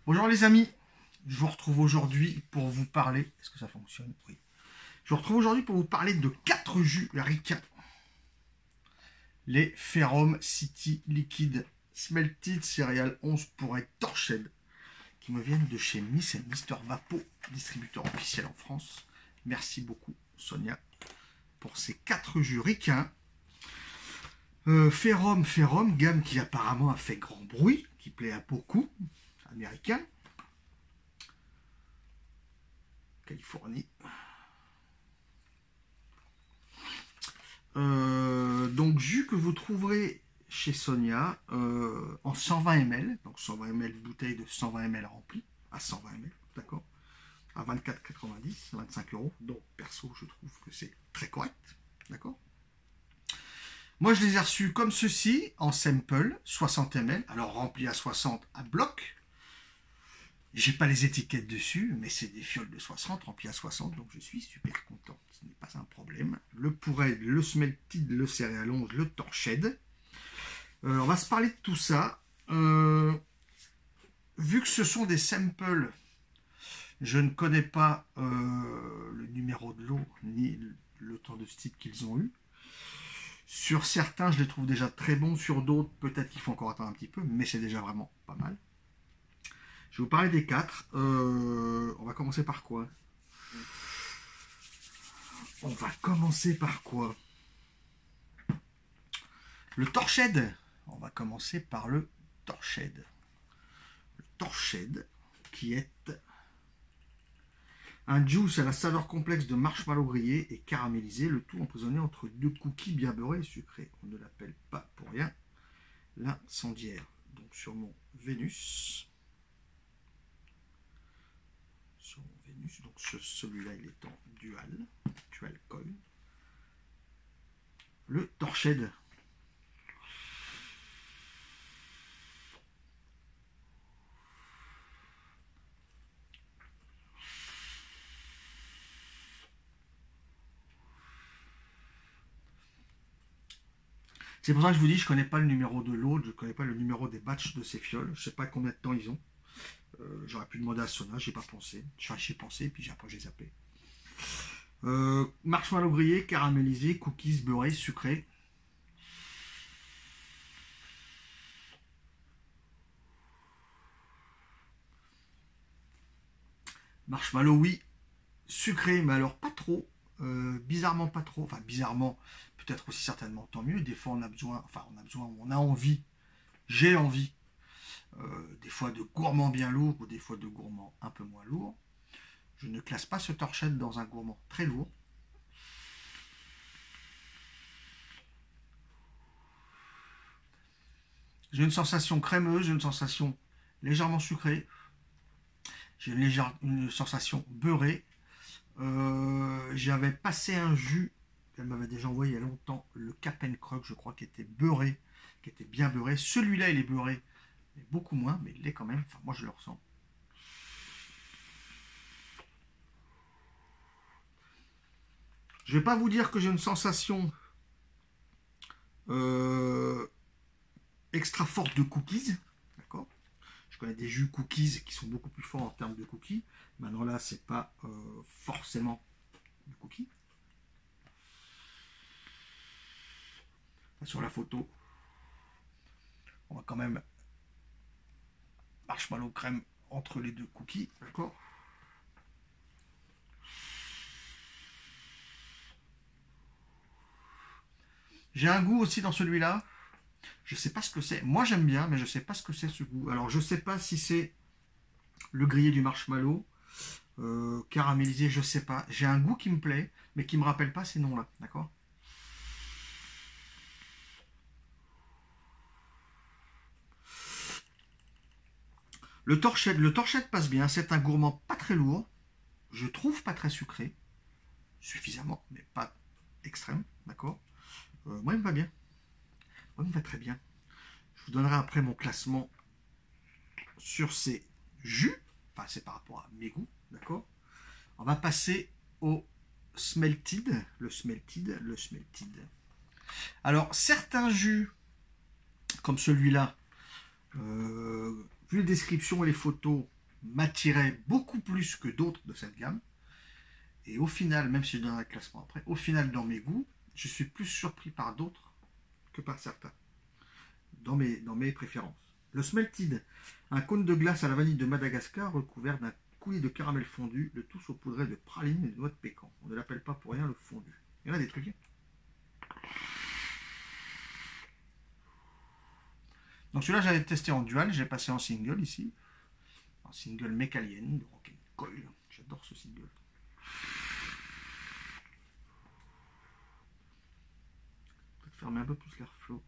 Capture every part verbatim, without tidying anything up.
Bonjour les amis, je vous retrouve aujourd'hui pour vous parler. Est-ce que ça fonctionne? Oui. Je vous retrouve aujourd'hui pour vous parler de quatre jus ricains. Les Ferrum City Liquid Smelted Cereal onze pour être Torched, qui me viennent de chez Miss and Mister Vapo, distributeur officiel en France. Merci beaucoup Sonia pour ces quatre jus ricains. Euh, Ferrum, Ferrum, gamme qui apparemment a fait grand bruit, qui plaît à beaucoup, américain. Californie. Euh, donc jus que vous trouverez chez Sonia euh, en cent vingt millilitres, donc cent vingt millilitres, bouteille de cent vingt millilitres remplie à cent vingt millilitres, d'accord, à vingt-quatre quatre-vingt-dix, vingt-cinq euros. Donc perso, je trouve que c'est très correct, d'accord. Moi, je les ai reçus comme ceci, en sample, soixante millilitres, alors rempli à soixante à bloc. J'ai pas les étiquettes dessus, mais c'est des fioles de soixante remplies à soixante, donc je suis super content. Ce n'est pas un problème. Le Pourel, le Smelted, le Cereal onze, le Torched. Euh, on va se parler de tout ça. Euh, vu que ce sont des samples, je ne connais pas euh, le numéro de l'eau, ni le temps de stick qu'ils ont eu. Sur certains, je les trouve déjà très bons. Sur d'autres, peut-être qu'il faut encore attendre un petit peu, mais c'est déjà vraiment pas mal. Je vais vous parler des quatre. Euh, on va commencer par quoi? On va commencer par quoi? Le Torched. On va commencer par le Torched. Le Torched, qui est un juice à la saveur complexe de marshmallow grillé et caramélisé, le tout emprisonné entre deux cookies bien beurrés et sucrés. On ne l'appelle pas pour rien l'incendiaire. Donc sur mon Vénus. Sur mon Vénus. Donc ce, celui-là, il est en dual. Dual coil. Le Torched. C'est pour ça que je vous dis, je ne connais pas le numéro de l'autre, je ne connais pas le numéro des batchs de ces fioles. Je ne sais pas combien de temps ils ont. Euh, J'aurais pu demander à Sona, j'ai pas pensé. Enfin, j'ai pensé, puis après j'ai zappé. Euh, marshmallow grillé, caramélisé, cookies beurrés, sucrés. Marshmallow, oui, sucré, mais alors pas trop. Euh, bizarrement pas trop. Enfin, bizarrement, peut-être aussi certainement, tant mieux. Des fois, on a besoin, enfin, on a besoin, on a envie, j'ai envie, euh, des fois de gourmand bien lourd ou des fois de gourmand un peu moins lourd. Je ne classe pas ce Torched dans un gourmand très lourd. J'ai une sensation crémeuse, j'ai une sensation légèrement sucrée. J'ai une, légère, une sensation beurrée. Euh, J'avais passé un jus qu'elle m'avait déjà envoyé il y a longtemps, le Cap and Croc, je crois, qui était beurré, qui était bien beurré. Celui-là, il est beurré, mais beaucoup moins, mais il l'est quand même. Enfin, moi, je le ressens. Je ne vais pas vous dire que j'ai une sensation euh, extra forte de cookies, d'accord. Je connais des jus cookies qui sont beaucoup plus forts en termes de cookies. Maintenant là, c'est pas euh, forcément du cookie. Enfin, sur la photo, on va quand même marshmallow crème entre les deux cookies, d'accord. J'ai un goût aussi dans celui-là. Je sais pas ce que c'est. Moi j'aime bien, mais je sais pas ce que c'est ce goût. Alors je sais pas si c'est le grillé du marshmallow, euh, caramélisé, je sais pas. J'ai un goût qui me plaît, mais qui me rappelle pas ces noms-là, d'accord. Le Torched, le Torched passe bien. C'est un gourmand pas très lourd. Je trouve pas très sucré. Suffisamment, mais pas extrême, d'accord. Euh, moi il me va bien. Moi il me va très bien. Je vous donnerai après mon classement sur ces jus. Enfin, c'est par rapport à mes goûts, d'accord. On va passer au Smelted. Le Smelted, le Smelted. Alors, certains jus, comme celui-là, euh, vu les descriptions et les photos, m'attiraient beaucoup plus que d'autres de cette gamme. Et au final, même si je donne un classement après, au final, dans mes goûts, je suis plus surpris par d'autres que par certains, dans mes, dans mes préférences. Le Smelted, un cône de glace à la vanille de Madagascar recouvert d'un coulis de caramel fondu, le tout saupoudré de praline et de noix de pécan. On ne l'appelle pas pour rien le fondu. Il y en a des trucs. Donc celui-là, j'avais testé en dual, j'ai passé en single ici. En single Mecalien de Rock and Coil. J'adore ce single. Peut-être fermer un peu plus l'airflow.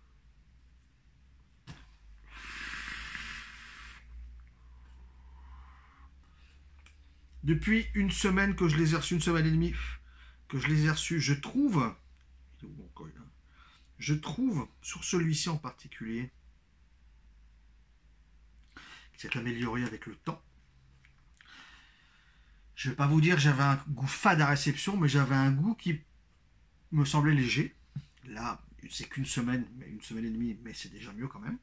Depuis une semaine que je les ai reçus, une semaine et demie que je les ai reçus, je trouve, je trouve sur celui-ci en particulier, qui s'est amélioré avec le temps. Je ne vais pas vous dire que j'avais un goût fade à réception, mais j'avais un goût qui me semblait léger. Là, c'est qu'une semaine, mais une semaine et demie, mais c'est déjà mieux quand même.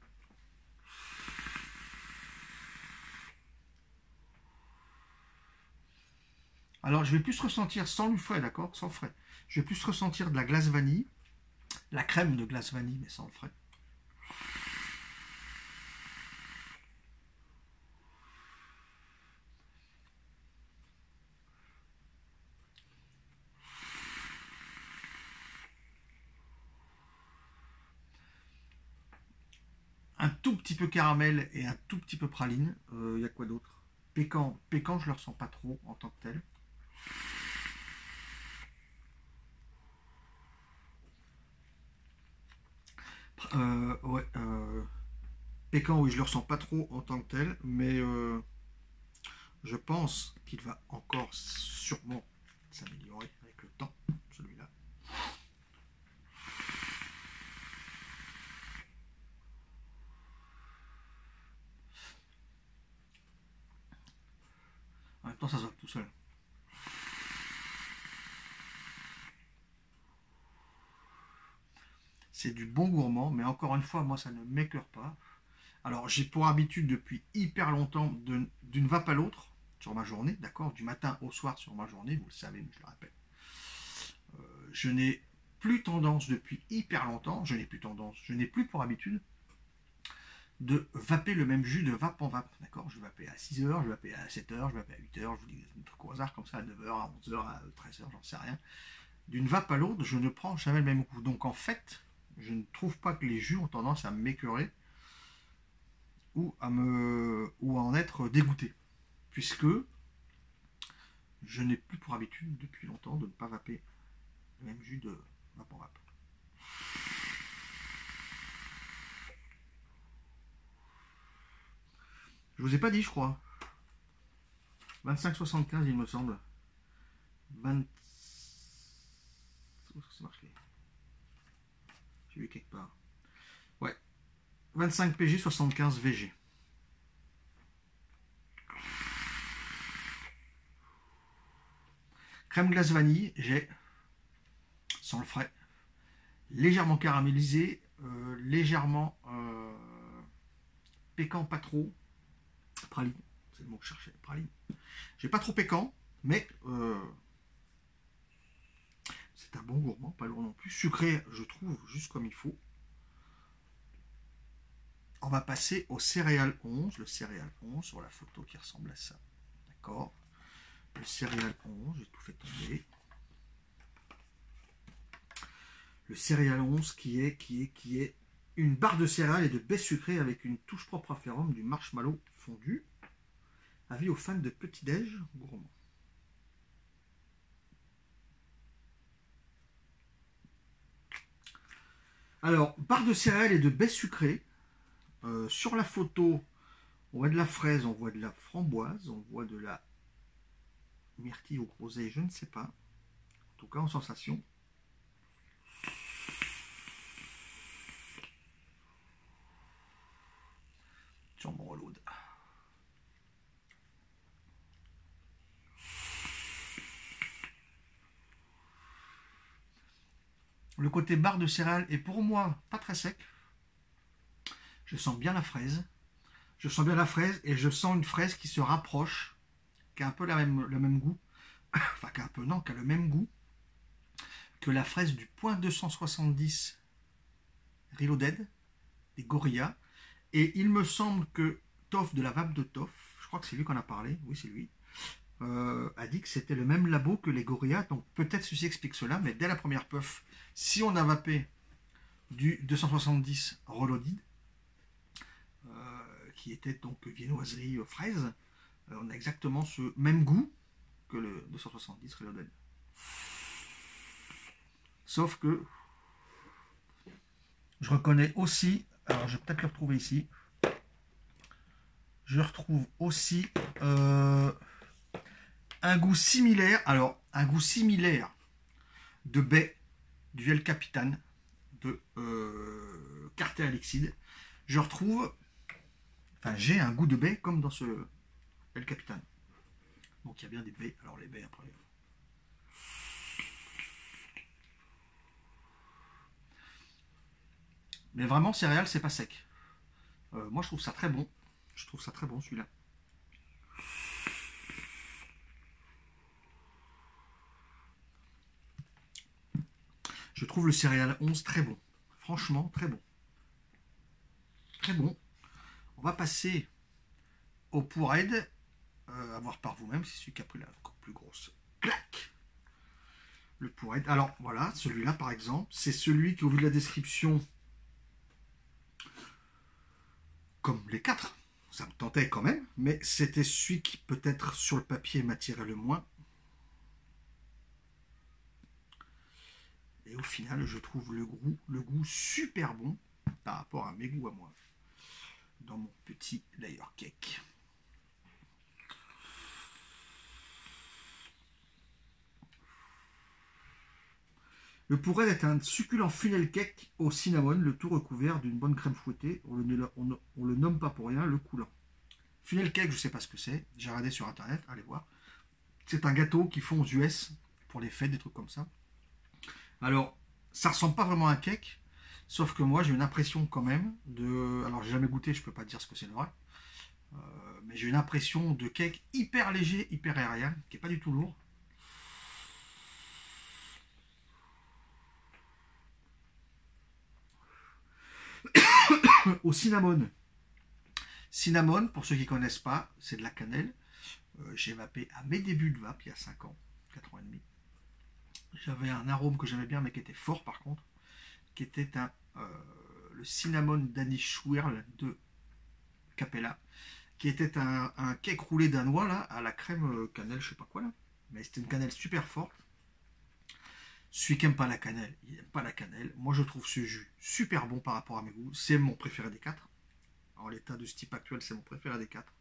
Alors, je vais plus ressentir, sans le frais, d'accord, sans frais, je vais plus ressentir de la glace vanille, la crème de glace vanille, mais sans le frais. Un tout petit peu caramel et un tout petit peu praline. Il euh, y a quoi d'autre? Pécan, pécan, je le ressens pas trop en tant que tel. Euh, ouais, euh, pécan, oui, je le ressens pas trop en tant que tel, mais euh, je pense qu'il va encore sûrement s'améliorer avec le temps, celui-là. En même temps, ça se va tout seul. C'est du bon gourmand, mais encore une fois, moi, ça ne m'écœure pas. Alors, j'ai pour habitude depuis hyper longtemps, d'une vape à l'autre, sur ma journée, d'accord, du matin au soir sur ma journée, vous le savez, mais je le répète. Euh, je n'ai plus tendance depuis hyper longtemps, je n'ai plus tendance, je n'ai plus pour habitude de vaper le même jus de vape en vape, d'accord. Je vais vaper à six heures, je vais vaper à sept heures, je vais vaper à huit heures, je vous dis un truc au hasard comme ça, à neuf heures, à onze heures, à treize heures, j'en sais rien. D'une vape à l'autre, je ne prends jamais le même goût. Donc en fait, je ne trouve pas que les jus ont tendance à m'écœurer ou à me ou à en être dégoûté, puisque je n'ai plus pour habitude depuis longtemps de ne pas vaper le même jus de vape en vape. Je vous ai pas dit, je crois. vingt-cinq soixante-quinze, il me semble. vingt... Où c'est marqué? J'ai vu quelque part. Ouais. vingt-cinq P G, soixante-quinze V G. Crème glace vanille, j'ai, sans le frais, légèrement caramélisé, euh, légèrement euh, pécan, pas trop, praline, c'est le mot que je cherchais, praline. J'ai pas trop pécan, mais euh, c'est un bon gourmand, pas lourd non plus. Sucré, je trouve, juste comme il faut. On va passer au céréal onze, le céréal onze sur la photo qui ressemble à ça. D'accord. Le céréal onze, j'ai tout fait tomber. Le céréal onze qui est, qui est, qui est une barre de céréales et de baie sucrée avec une touche propre à Ferrum, du marshmallow fondu. Avis aux fans de petit-déj gourmand. Alors, barre de céréales et de baie sucrée. Euh, sur la photo, on voit de la fraise, on voit de la framboise, on voit de la myrtille ou groseille, je ne sais pas. En tout cas, en sensation. Sur mon reload. Le côté barre de céréales est pour moi pas très sec. Je sens bien la fraise. Je sens bien la fraise et je sens une fraise qui se rapproche, qui a un peu la même, le même goût, enfin qui a un peu, non, qui a le même goût que la fraise du point deux cent soixante-dix Reloaded, des Gorilla. Et il me semble que Toff de la vape de Toff, je crois que c'est lui qu'on a parlé, oui c'est lui, euh, a dit que c'était le même labo que les Gorilla, donc peut-être ceci explique cela, mais dès la première puff, si on a vapé du deux cent soixante-dix Reloaded, euh, qui était donc viennoiserie euh, fraise, euh, on a exactement ce même goût que le deux cent soixante-dix Reloaded. Sauf que je reconnais aussi, alors je vais peut-être le retrouver ici, je retrouve aussi euh, un goût similaire, alors un goût similaire de baie du El Capitan de euh, Carter Elixir. Je retrouve, enfin j'ai un goût de baie comme dans ce El Capitan. Donc il y a bien des baies, alors les baies après. Mais vraiment céréales c'est pas sec. Euh, moi je trouve ça très bon. Je trouve ça très bon celui-là. Je trouve le céréal onze très bon. Franchement, très bon. Très bon. On va passer au Pourraid. Euh, à voir par vous-même, c'est celui qui a pris la encore plus grosse claque. Le Pourraid. Alors voilà, celui-là par exemple, c'est celui qui, au vu de la description, comme les quatre, ça me tentait quand même, mais c'était celui qui peut-être sur le papier m'attirait le moins. Et au final, je trouve le goût, le goût super bon par rapport à mes goûts à moi dans mon petit layer cake. Le Pourraid est un succulent funnel cake au cinnamon, le tout recouvert d'une bonne crème fouettée. On le, on, on le nomme pas pour rien, le coulant. Funnel cake, je sais pas ce que c'est. J'ai regardé sur internet, allez voir. C'est un gâteau qu'ils font aux U S pour les fêtes, des trucs comme ça. Alors, ça ressemble pas vraiment à un cake, sauf que moi j'ai une impression quand même de. Alors, j'ai jamais goûté, je peux pas dire ce que c'est le vrai. Euh, mais j'ai une impression de cake hyper léger, hyper aérien, qui est pas du tout lourd. Au cinnamon. Cinnamon, pour ceux qui ne connaissent pas, c'est de la cannelle. Euh, j'ai vapé à mes débuts de vape, il y a cinq ans, quatre ans et demi. J'avais un arôme que j'aimais bien, mais qui était fort par contre, qui était un, euh, le cinnamon Danish Swirl de Capella, qui était un, un cake roulé danois là, à la crème euh, cannelle, je sais pas quoi là. Mais c'était une cannelle super forte. Celui qui n'aime pas la cannelle, il n'aime pas la cannelle. Moi je trouve ce jus super bon par rapport à mes goûts. C'est mon préféré des quatre. En l'état de ce type actuel, c'est mon préféré des quatre.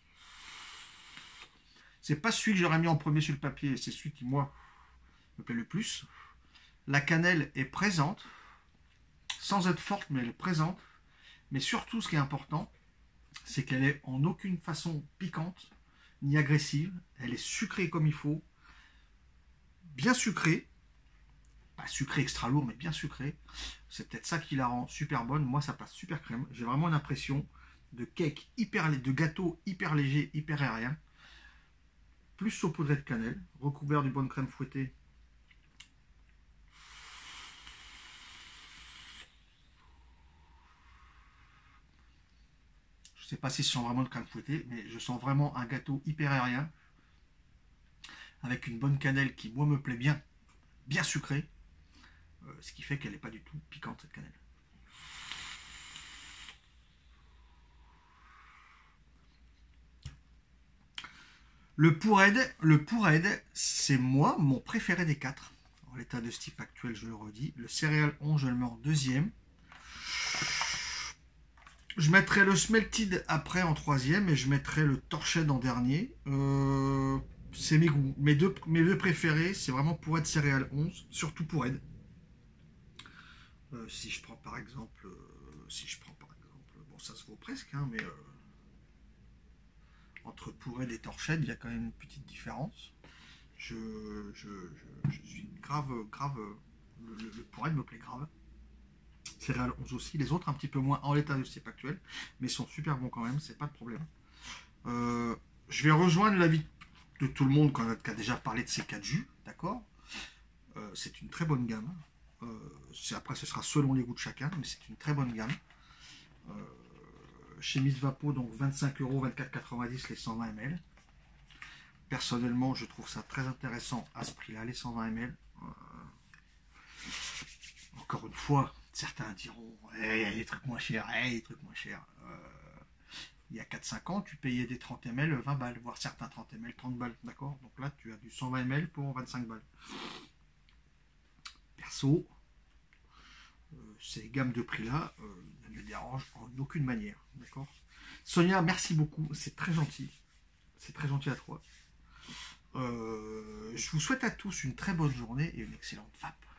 C'est pas celui que j'aurais mis en premier sur le papier, c'est celui qui, moi, me plaît le plus. La cannelle est présente, sans être forte, mais elle est présente. Mais surtout, ce qui est important, c'est qu'elle est en aucune façon piquante, ni agressive. Elle est sucrée comme il faut, bien sucrée. Pas sucrée extra lourd, mais bien sucrée. C'est peut-être ça qui la rend super bonne. Moi, ça passe super crème. J'ai vraiment l'impression de cake hyper, de gâteau hyper léger, hyper aérien. Plus saupoudré de cannelle, recouvert d'une bonne crème fouettée. Je ne sais pas si je sens vraiment de crème fouettée, mais je sens vraiment un gâteau hyper aérien, avec une bonne cannelle qui, moi, me plaît bien, bien sucrée, euh, ce qui fait qu'elle n'est pas du tout piquante, cette cannelle. Le Pourraid, le Pourraid, c'est moi, mon préféré des quatre. En l'état de ce type actuel, je le redis. Le céréal onze, je le mets en deuxième. Je mettrai le Smelted après en troisième et je mettrai le Torched en dernier. Euh, c'est mes goûts. Mes deux, mes deux préférés, c'est vraiment Pourraid céréal onze, surtout Pourraid. Euh, si je prends par exemple, euh, si je prends par exemple, bon ça se vaut presque, hein, mais euh, entre Pourraid et Torched, il y a quand même une petite différence. Je, je, je, je suis grave, grave, le, le, le Pourraid me plaît grave. Céréales onze aussi. Les autres un petit peu moins en l'état de type actuel, mais sont super bons quand même, c'est pas de problème. Euh, je vais rejoindre l'avis de tout le monde quand on a déjà parlé de ces quatre jus, d'accord. euh, C'est une très bonne gamme. Euh, après, ce sera selon les goûts de chacun, mais c'est une très bonne gamme. Euh, chez Miss Vapo, donc vingt-cinq euros, vingt-quatre quatre-vingt-dix les cent vingt millilitres. Personnellement, je trouve ça très intéressant à ce prix-là, les cent vingt millilitres. Euh, encore une fois, certains diront hey, il y a des trucs moins chers, hey, des trucs moins chers. Euh, il y a quatre cinq ans, tu payais des trente millilitres vingt balles, voire certains trente millilitres trente balles, d'accord. Donc là, tu as du cent vingt millilitres pour vingt-cinq balles. Perso, euh, ces gammes de prix-là euh, ne me dérangent en aucune manière, d'accord. Sonia, merci beaucoup, c'est très gentil. C'est très gentil à toi. Euh, je vous souhaite à tous une très bonne journée et une excellente vape.